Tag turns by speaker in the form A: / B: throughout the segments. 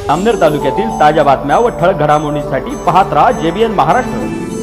A: अमनेर तालुक्यातील ताज्या बातम्या व ठळक घडामोडींसाठी पाहत राहा JBN महाराष्ट्र।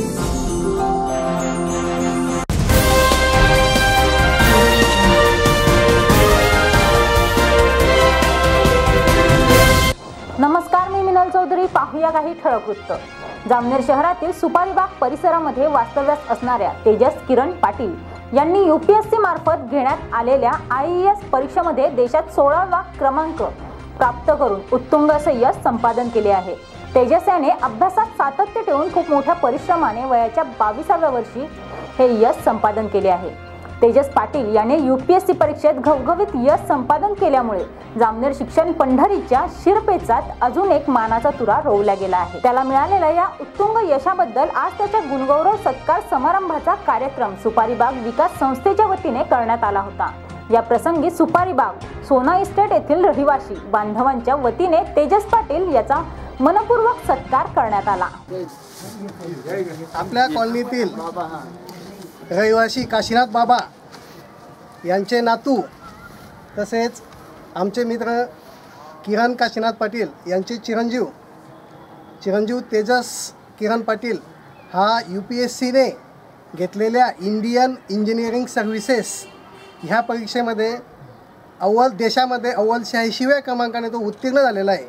B: नमस्कार, मी मिनल चौधरी। पाहूया काही ठळक वृत्त। जामनेर शहरातील सुपारीबाग परिसरामध्ये वास्तव्यास असणाऱ्या तेजस किरण पाटील यांनी UPSC मार्फत घेण्यात आलेल्या IAS परीक्षेमध्ये देशात 16वा क्रमांक प्राप्त करून उत्तुंग असे यश संपादन केले आहे। तेजस याने अभ्यासात सातत्य ठेवून खूप मोठ्या परिश्रमाने वयाच्या 22व्या वर्षी हे यश संपादन केले आहे। तेजस पाटील याने UPSC परीक्षेत घवघवीत यश संपादन केल्यामुळे जामनेर शिक्षण पंढरीच्या शिरपेचात अजून एक मानाचा तुरा रोवला गेला आहे। त्याला मिळालेल्या या उत्तुंग यशाबद्दल आज त्याच्या गुणगौरव सत्कार समारंभाचा कार्यक्रम सुपारीबाग विकास संस्थेच्या वतीने करण्यात आला होता। या प्रसंगी सुपारीबाग सोना इस्टेट येथील रहिवासी बांधवांच्या वतीने तेजस पाटील याचा मनपूर्वक सत्कार करण्यात आला।
C: आपल्या कॉलनीतील रहिवासी काशीनाथ बाबा यांचे नातू तसेच आमचे मित्र किरण काशीनाथ पाटील यांचे चिरंजीव तेजस किरण पाटील हा UPSCने घेतलेल्या इंडियन इंजिनिअरिंग सर्व्हिसेस ह्या परीक्षेमध्ये देशामध्ये अव्वल 86व्या क्रमांकाने तो उत्तीर्ण झालेला आहे।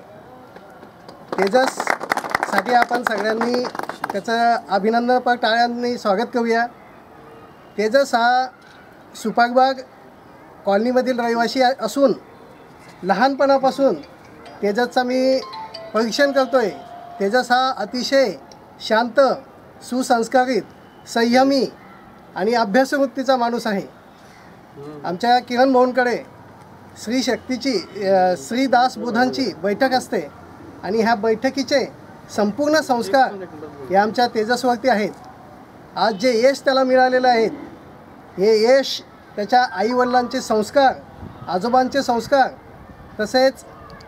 C: तेजससाठी आपण सगळ्यांनी त्याचं अभिनंदनपर टाळ्यांनी स्वागत करूया। तेजस हा सुपारीबाग कॉलनीमधील रहिवासी असून लहानपणापासून तेजसचा मी परीक्षण करतो आहे। तेजस हा अतिशय शांत, सुसंस्कारित, संयमी आणि अभ्यासवृत्तीचा माणूस आहे। आमच्या किरण भाऊंकडे श्री दास बोधांची बैठक असते आणि ह्या बैठकीचे संपूर्ण संस्कार हे आमच्या तेजसवरती आहेत। आज जे यश त्याला मिळालेलं आहे हे यश त्याच्या आईवडिलांचे संस्कार, आजोबांचे संस्कार तसेच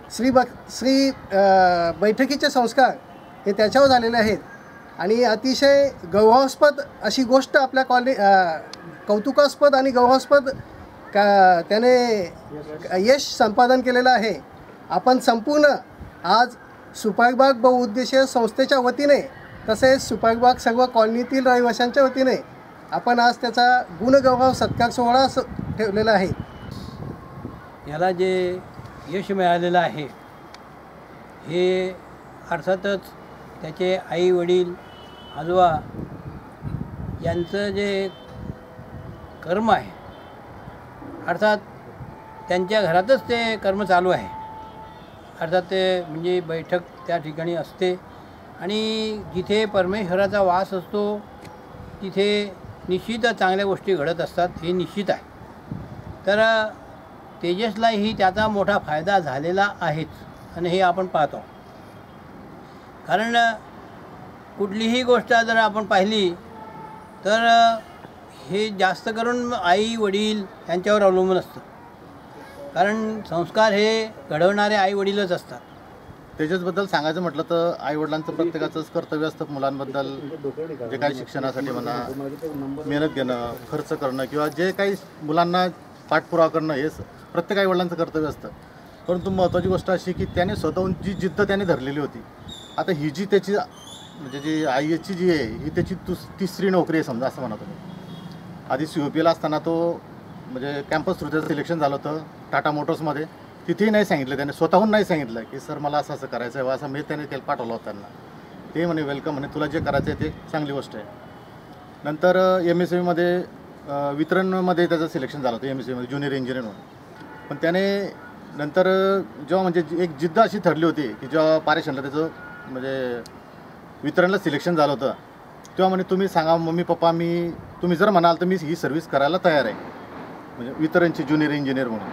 C: बैठकीचे संस्कार हे त्याच्यावर झालेले आहेत आणि अतिशय गौरवास्पद अशी गोष्ट आपल्या कौतुकास्पद आणि गौरवास्पद त्याने यश संपादन केलेलं आहे। आपण संपूर्ण आज सुपारीबाग बहुउद्देशीय संस्थेच्या वतीने तसेच सुपारीबाग सर्व कॉलनीतील रहिवाशांच्या वतीने आपण आज त्याचा गुणगौरव सत्कार सोहळा ठेवलेला आहे।
D: याला जे यश मिळालेलं आहे हे अर्थातच त्याचे आई वडील आजोबा यांचं जे कर्म आहे, अर्थात त्यांच्या घरातच ते कर्म चालू आहे। अर्थात ते म्हणजे बैठक त्या ठिकाणी असते आणि जिथे परमेश्वराचा वास असतो तिथे निश्चितच चांगल्या गोष्टी घडत असतात, हे निश्चित आहे। तर तेजसलाही त्याचा मोठा फायदा झालेला आहेच आणि हे आपण पाहतो। कारण कुठलीही गोष्ट जर आपण पाहिली तर हे जास्त करून आई वडील यांच्यावर अवलंबून असतं, कारण संस्कार हे घडवणारे आई वडीलच असतात।
E: तेजसबद्दल सांगायचं म्हटलं तर आईवडिलांचं प्रत्येकाचंच कर्तव्य असतं मुलांबद्दल जे काही शिक्षणासाठी म्हणा मेहनत घेणं, खर्च करणं किंवा जे काही मुलांना पाठपुरावा करणं हे प्रत्येक आईवडिलांचं कर्तव्य असतं। परंतु महत्त्वाची गोष्ट अशी की त्याने स्वतःहून जी जिद्द त्याने धरलेली होती, आता ही जी त्याची म्हणजे जी आईची जी आहे ही त्याची तिसरी नोकरी आहे समजा असं म्हणत होतो। आधी COPला असताना तो म्हणजे कॅम्पस थ्रू त्याचं सिलेक्शन झालं होतं टाटा मोटर्समध्ये। तिथेही नाही सांगितलं त्याने, स्वतःहून नाही सांगितलं की सर मला असं असं करायचं आहे, असं मी त्याने त्याला पाठवलं होतं त्यांना। ते म्हणे वेलकम, म्हणे तुला जे करायचं आहे ते चांगली गोष्ट आहे। नंतर MSMEमध्ये वितरणमध्ये त्याचं सिलेक्शन झालं होतं, MSMEमध्ये ज्युनियर इंजिनियर म्हणून। पण त्याने नंतर जेव्हा म्हणजे एक जिद्द अशी ठरली होती की जेव्हा पारेषणला त्याचं म्हणजे वितरणला सिलेक्शन झालं होतं तेव्हा म्हणे तुम्ही सांगा मम्मी पप्पा तुम्ही जर म्हणाल तर मी ही सर्व्हिस करायला तयार आहे, म्हणजे वितरणची ज्युनियर इंजिनियर म्हणून।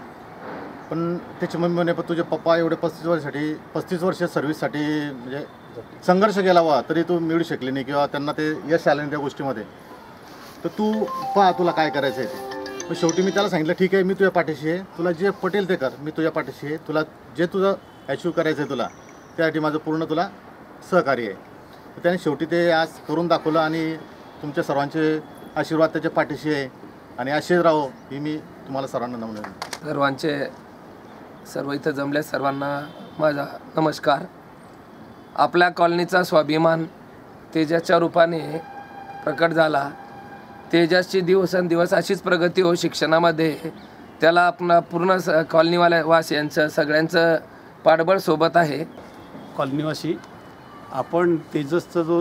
E: पण त्याची मम्मी म्हणे पण तुझे पप्पा एवढे 35 वर्ष सर्व्हिससाठी म्हणजे संघर्ष केला वा तरी तू मिळू शकली नाही किंवा त्यांना ते यश आलं नाही त्या गोष्टीमध्ये, तर तू पहा तुला काय करायचं आहे ते। मग शेवटी मी त्याला सांगितलं ठीक आहे मी तुझ्या पाठीशी आहे, तुला जे पटेल ते कर, मी तुझ्या पाठीशी आहे, तुला जे तुझं अचीव करायचं आहे तुला त्यासाठी माझं पूर्ण तुला सहकार्य आहे। त्याने शेवटी ते आज करून दाखवलं आणि तुमच्या सर्वांचे आशीर्वाद त्याच्या पाठीशी आहे आणि असेच राहो ही मी तुम्हाला सर्वांना नमन
F: सर्वांचे सर्व इथं जमल्या सर्वांना माझा नमस्कार. आपल्या कॉलनीचा स्वाभिमान तेजाच्या रूपाने प्रकट झाला. तेजाची दिवसेंदिवस अशीच प्रगती हो शिक्षणामध्ये. त्याला आपला पूर्ण कॉलनीवासियांचं सगळ्यांचं पाठबळ सोबत आहे.
G: कॉलनीवासी आपण तेजसचा जो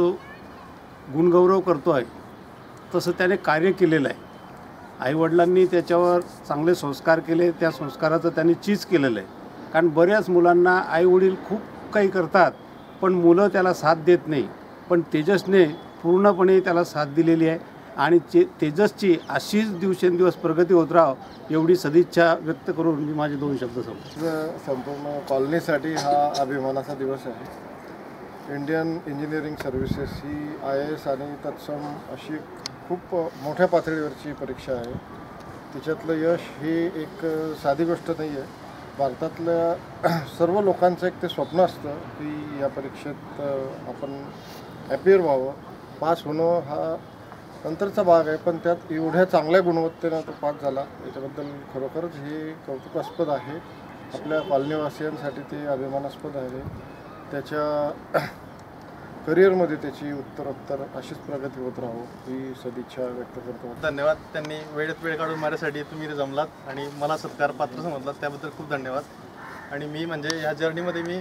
G: गुणगौरव करतो आहे तसं त्याने कार्य केलेलं आहे. आईवडिलांनी त्याच्यावर चांगले संस्कार केले, त्या संस्काराचं त्यांनी चीज केलेलं आहे. कारण बऱ्याच मुलांना आईवडील खूप काही करतात पण मुलं त्याला साथ देत नाही, पण तेजसने पूर्णपणे त्याला साथ दिलेली आहे आणि तेजसची अशीच दिवसेंदिवस प्रगती होत राहाव एवढी सदिच्छा व्यक्त करून मी माझे 2 शब्द सांगतो.
H: संपूर्ण कॉलनीसाठी हा अभिमानाचा दिवस आहे. इंडियन इंजिनिअरिंग सर्व्हिसेस ही IAS आणि तत्सम अशी खूप मोठ्या पातळीवरची परीक्षा आहे. तिच्यातलं यश ही एक साधी गोष्ट नाही आहे. भारतातल्या सर्व लोकांचं एक ते स्वप्न असतं की या परीक्षेत आपण ॲपियर व्हावं. पास होणं हा नंतरचा भाग आहे, पण त्यात एवढ्या चांगल्या गुणवत्तेनं तो पास झाला याच्याबद्दल खरोखरच हे कौतुकास्पद आहे. आपल्या कॉलनीवासियांसाठी ते अभिमानास्पद आहे. त्याच्या करिअरमध्ये त्याची उत्तरोत्तर अशीच प्रगती होत राहो ही सदिच्छा व्यक्त करतो.
E: धन्यवाद. त्यांनी वेळेत वेळ काढून माझ्यासाठी तुम्ही इथे जमलात आणि मला सत्कार पात्र समजलात त्याबद्दल खूप धन्यवाद. आणि मी म्हणजे ह्या जर्नीमध्ये मी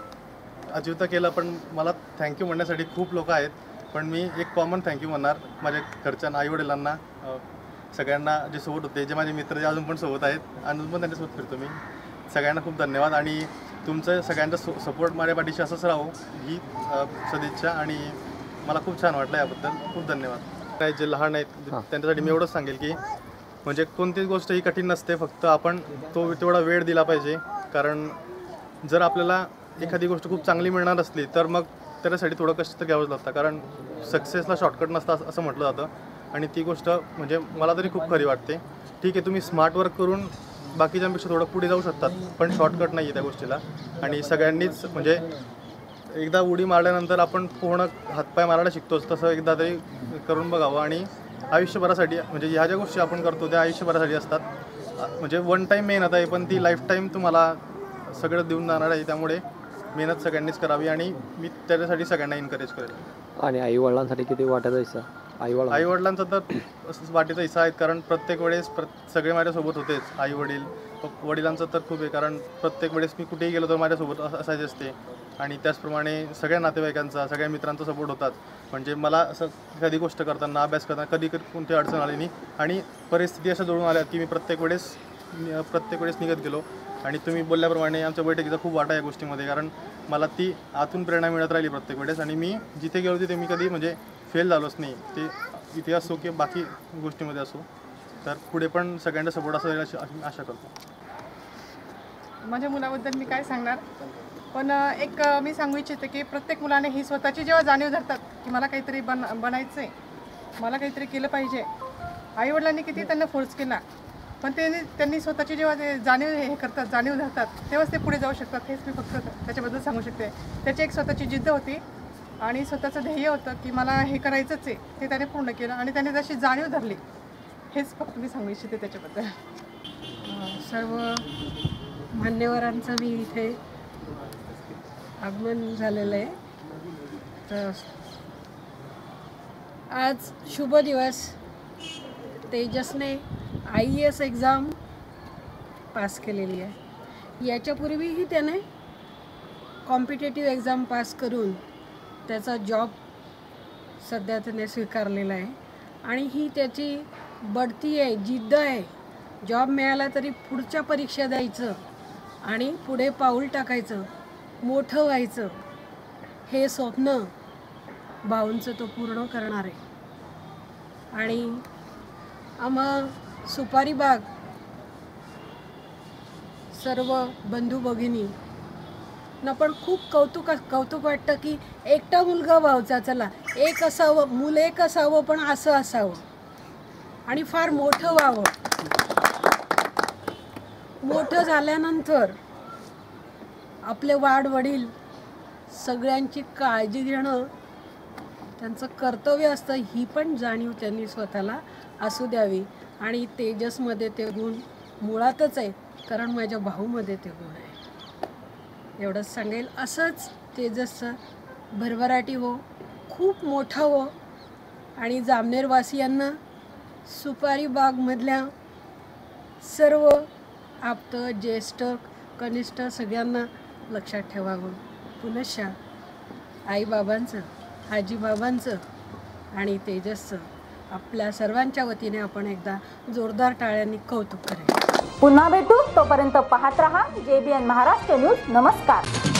E: अचीव तर केलं, पण मला थँक्यू म्हणण्यासाठी खूप लोक आहेत. पण मी एक कॉमन थँक्यू म्हणणार माझ्या घरच्यांना, आईवडिलांना, सगळ्यांना जे सोबत होते, जे माझे मित्र जे अजून पण सोबत आहेत, अजून पण त्यांच्यासोबत फिरतो मी. सगळ्यांना खूप धन्यवाद आणि तुमचं सगळ्यांचा सपोर्ट माझ्या पाठीशी असंच राहो ही सदिच्छा. आणि मला खूप छान वाटलं याबद्दल. खूप धन्यवाद. काय जे लहान आहेत त्यांच्यासाठी मी एवढंच सांगेल की म्हणजे कोणतीच गोष्ट ही कठीण नसते, फक्त आपण तो तेवढा वेळ दिला पाहिजे. कारण जर आपल्याला एखादी गोष्ट खूप चांगली मिळणार असली तर मग त्याच्यासाठी थोडं कष्ट तर घ्यावंच लागतं. कारण सक्सेसला शॉर्टकट नसतं असं म्हटलं जातं आणि ती गोष्ट म्हणजे मला तरी खूप खरी वाटते. ठीक आहे, तुम्ही स्मार्ट वर्क करून बाकीच्यांपेक्षा थोडं पुढे जाऊ शकतात, पण शॉर्टकट नाही आहे त्या गोष्टीला. आणि सगळ्यांनीच म्हणजे एकदा उडी मारल्यानंतर आपण पूर्ण हातपाय मारायला शिकतोच, तसं एकदा तरी करून बघावं. आणि आयुष्यभरासाठी म्हणजे ह्या ज्या गोष्टी आपण करतो त्या आयुष्यभरासाठी असतात. म्हणजे वन टाईम मेहनत आहे, पण ती लाईफ टाईम तुम्हाला सगळं देऊन जाणार आहे. त्यामुळे मेहनत सगळ्यांनीच करावी आणि मी त्याच्यासाठी सगळ्यांना एनकरेज करेल.
I: आणि आईवडिलांसाठी किती वाटायचा हिस्सा?
E: आईवडिलांचा तर वाटेचा हिस्सा आहेत, कारण प्रत्येक वेळेस सगळे माझ्यासोबत होतेच. आईवडील, वडिलांचं तर खूप आहे, कारण प्रत्येक वेळेस मी कुठेही गेलो तर माझ्यासोबत असायचे असते. आणि त्याचप्रमाणे सगळ्या नातेवाईकांचा, सगळ्या मित्रांचा सपोर्ट होतात. म्हणजे मला असं कधी गोष्ट करताना, अभ्यास करताना कधी कोणती अडचण आली नाही आणि परिस्थिती अशा जोडून आल्या की मी प्रत्येक वेळेस निघत गेलो. आणि तुम्ही बोलल्याप्रमाणे आमच्या बैठकीचा खूप वाटा या गोष्टीमध्ये, कारण मला ती आतून प्रेरणा मिळत राहिली प्रत्येक वेळेस. आणि मी जिथे गेलो तिथे मी कधी म्हणजे फेल झालोच नाही. ते इथे असो की बाकी गोष्टीमध्ये असो, तर पुढे पण सगळ्यांचा सपोर्ट असेल अशी आशा करतो.
J: माझ्या मुलाबद्दल मी काय सांगणार, पण एक मी सांगू इच्छिते की प्रत्येक मुलाने ही स्वतःची जेव्हा जाणीव धरतात की मला काहीतरी बनायचं आहे, मला काहीतरी केलं पाहिजे, आईवडिलांनी किती त्यांना फोर्स केला, पण त्यांनी स्वतःची जेव्हा ते जाणीव धरतात तेव्हाच ते पुढे जाऊ शकतात. हेच मी फक्त त्याच्याबद्दल सांगू शकते. त्याची एक स्वतःची जिद्द होती आणि स्वतःचं ध्येय होतं की मला हे करायचंच आहे, ते त्याने पूर्ण केलं आणि त्याने जशी जाणीव धरली. हेच फक्त मी सांगू इच्छिते त्याच्याबद्दल.
K: सर्व मान्यवरांचं मी इथे आगमन झालेलं आहे. तर आज शुभ दिवस. तेजसने IAS एक्झाम पास केलेली आहे. याच्यापूर्वीही त्याने कॉम्पिटेटिव्ह एक्झाम पास करून त्याचा जॉब सध्या त्याने स्वीकारलेला आहे आणि ही त्याची बढती आहे, जिद्द आहे. जॉब मिळाला तरी पुढच्या परीक्षा द्यायचं आणि पुढे पाऊल टाकायचं, मोठं व्हायचं, हे स्वप्न भाऊंचं तो पूर्ण करणार आहे. आणि आम्हा सुपारी बाग सर्व बंधू भगिनी ना पण खूप कौतुक वाटतं की एकटा मुलगा भाऊचा, चला एक असावं, मूल एक असावं, पण असं असावं आणि फार मोठं व्हावं. मोठं झाल्यानंतर आपले वाडवडील सगळ्यांची काळजी घेणं त्यांचं कर्तव्य असतं, ही पण जाणीव त्यांनी स्वतःला असू द्यावी. आणि तेजसमध्ये ते गुण मुळातच आहे. कारण माझ्या भाऊमध्ये ते गुण आहे. एवढंच सांगेल. असंच तेजसचं भरभराटी हो, खूप मोठा हो आणि जामनेरवासियांना सुपारी बागमधल्या सर्व आप्त, ज्येष्ठ, कनिष्ठ सगळ्यांना लक्षात ठेवावं. पुनश्च आईबाबांचं, आजीबाबांचं आणि तेजसचं आपल्या सर्वांच्या वतीने आपण एकदा जोरदार टाळ्यांनी कौतुक करेल.
B: पुन्हा भेटू, तोपर्यंत पाहत रहा JBN महाराष्ट्र न्यूज. नमस्कार.